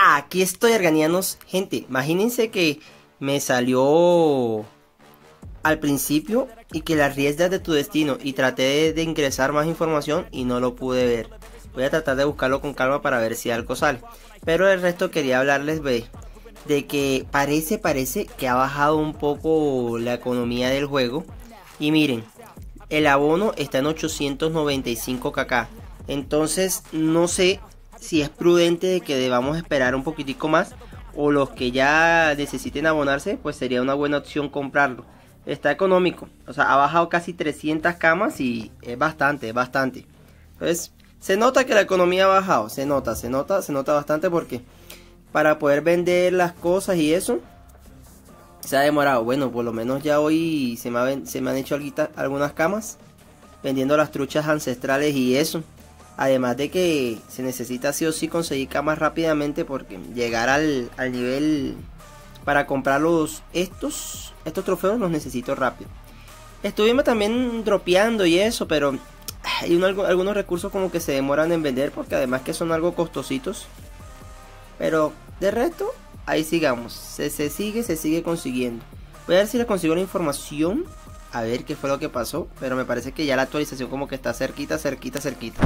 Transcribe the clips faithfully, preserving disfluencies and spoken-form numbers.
Aquí estoy, arganianos. Gente, imagínense que me salió al principio y que las riendas de tu destino, y traté de, de ingresar más información y no lo pude ver. Voy a tratar de buscarlo con calma para ver si algo sale. Pero el resto quería hablarles de, de que parece, parece que ha bajado un poco la economía del juego. Y miren, el abono está en ochocientos noventa y cinco K. Entonces no sé si es prudente de que debamos esperar un poquitico más, o los que ya necesiten abonarse, pues sería una buena opción comprarlo. Está económico, o sea, ha bajado casi trescientas camas y es bastante, es bastante. Entonces, se nota que la economía ha bajado, se nota, se nota, se nota bastante, porque para poder vender las cosas y eso, se ha demorado. Bueno, por lo menos ya hoy se me, ha, se me han hecho algunas camas, vendiendo las truchas ancestrales y eso. Además de que se necesita sí o sí conseguir camas rápidamente, porque llegar al, al nivel para comprar los, estos, estos trofeos los necesito rápido. Estuvimos también dropeando y eso, pero hay un, algunos recursos como que se demoran en vender, porque además que son algo costositos. Pero de resto, ahí sigamos, se, se sigue, se sigue consiguiendo. Voy a ver si le consigo la información, a ver qué fue lo que pasó, pero me parece que ya la actualización como que está cerquita, cerquita, cerquita.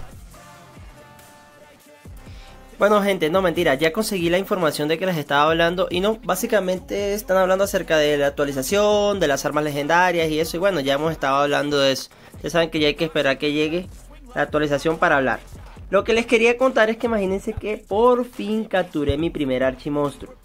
Bueno, gente, no, mentira, ya conseguí la información de que les estaba hablando. Y no, básicamente están hablando acerca de la actualización, de las armas legendarias y eso. Y bueno, ya hemos estado hablando de eso. Ustedes saben que ya hay que esperar que llegue la actualización para hablar. Lo que les quería contar es que imagínense que por fin capturé mi primer archimonstruo.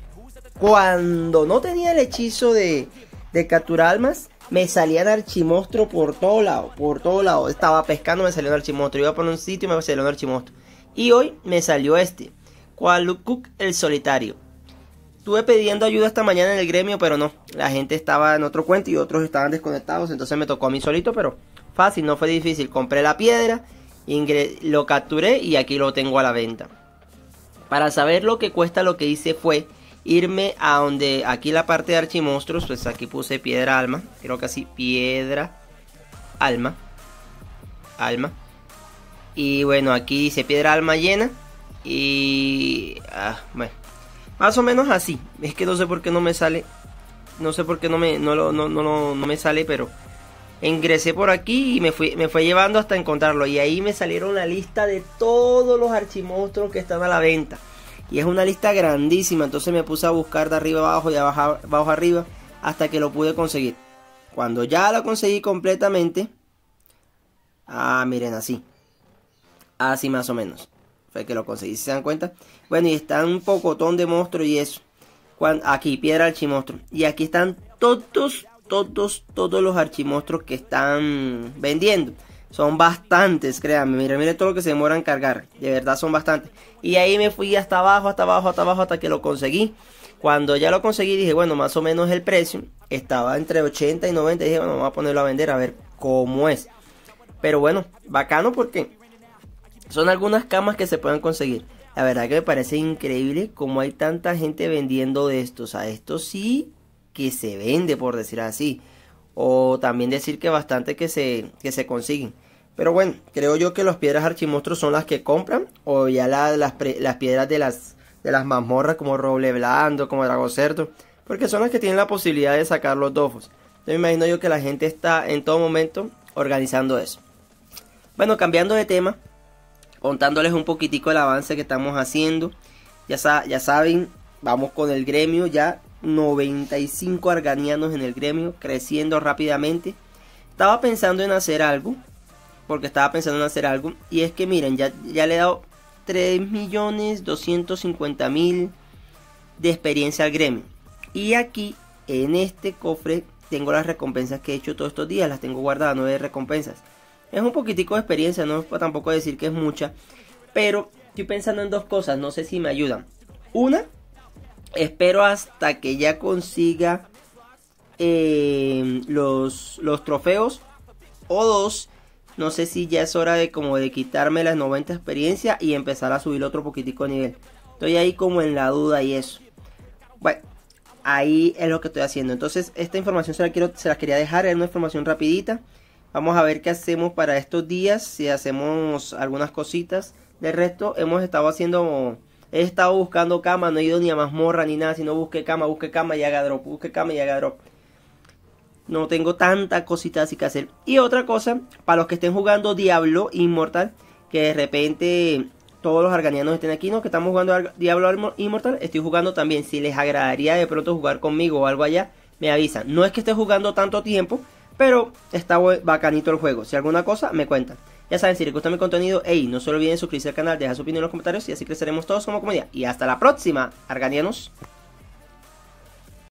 Cuando no tenía el hechizo de, de capturar almas, me salían archimonstruos por todo lado, por todo lado. Estaba pescando, me salió un archimonstruo. Iba por un sitio y me salió un archimonstruo. Y hoy me salió este, Qualukuk el solitario. Estuve pidiendo ayuda esta mañana en el gremio, pero no, la gente estaba en otro cuento y otros estaban desconectados. Entonces me tocó a mí solito, pero fácil, no fue difícil. Compré la piedra, lo capturé y aquí lo tengo a la venta. Para saber lo que cuesta, lo que hice fue irme a donde, aquí la parte de archimonstruos, pues aquí puse piedra alma. Creo que así, piedra alma. Alma. Y bueno, aquí dice piedra alma llena. Y... Ah, bueno, más o menos así. Es que no sé por qué no me sale. No sé por qué no me, no, no, no, no, no me sale, pero... Ingresé por aquí y me fui, me fue llevando hasta encontrarlo. Y ahí me salieron la lista de todos los archimonstruos que están a la venta. Y es una lista grandísima. Entonces me puse a buscar de arriba abajo y abajo, abajo arriba, hasta que lo pude conseguir. Cuando ya lo conseguí completamente... Ah, miren, así. Así más o menos fue que lo conseguí, si se dan cuenta. Bueno, y están un pocotón de monstruos y eso. Cuando, aquí, piedra archimonstruo. Y aquí están todos, todos, todos los archimonstruos que están vendiendo. Son bastantes, créanme. Miren, miren todo lo que se demora en cargar. De verdad son bastantes. Y ahí me fui hasta abajo, hasta abajo, hasta abajo, hasta que lo conseguí. Cuando ya lo conseguí, dije, bueno, más o menos el precio estaba entre ochenta y noventa. Y dije, bueno, vamos a ponerlo a vender a ver cómo es. Pero bueno, bacano porque... son algunas camas que se pueden conseguir. La verdad que me parece increíble cómo hay tanta gente vendiendo de estos. A esto sí que se vende, por decir así. O también decir que bastante que se, que se consiguen. Pero bueno, creo yo que las piedras archimonstruos son las que compran. O ya la, las, las piedras de las, de las mazmorras, como roble blando, como dragocerto. Porque son las que tienen la posibilidad de sacar los dofos. Entonces me imagino yo que la gente está en todo momento organizando eso. Bueno, cambiando de tema, contándoles un poquitico el avance que estamos haciendo. Ya, sa ya saben, vamos con el gremio, ya noventa y cinco arganianos en el gremio, creciendo rápidamente. Estaba pensando en hacer algo, porque estaba pensando en hacer algo, y es que miren, ya, ya le he dado tres millones doscientos cincuenta mil de experiencia al gremio. Y aquí, en este cofre, tengo las recompensas que he hecho todos estos días, las tengo guardadas, nueve recompensas. Es un poquitico de experiencia, no puedo tampoco decir que es mucha, pero estoy pensando en dos cosas, no sé si me ayudan. Una, espero hasta que ya consiga eh, los, los trofeos. O dos, no sé si ya es hora de como de quitarme las noventa experiencia y empezar a subir otro poquitico de nivel. Estoy ahí como en la duda y eso. Bueno, ahí es lo que estoy haciendo. Entonces esta información se la, quiero, se la quería dejar, es una información rapidita. Vamos a ver qué hacemos para estos días, si hacemos algunas cositas. De resto, hemos estado haciendo he estado buscando cama, no he ido ni a mazmorra ni nada, sino busqué cama, busqué cama y haga drop, busqué cama y haga drop. No tengo tanta cosita así que hacer. Y otra cosa, para los que estén jugando Diablo Immortal, que de repente todos los arganianos estén aquí, ¿no? Que estamos jugando Diablo Immortal, estoy jugando también. Si les agradaría de pronto jugar conmigo o algo allá, me avisan. No es que esté jugando tanto tiempo, pero está bacanito el juego. Si alguna cosa, me cuentan. Ya saben, si les gusta mi contenido, hey, no se olviden suscribirse al canal, dejar su opinión en los comentarios y así creceremos todos como comunidad. Y hasta la próxima, arganianos.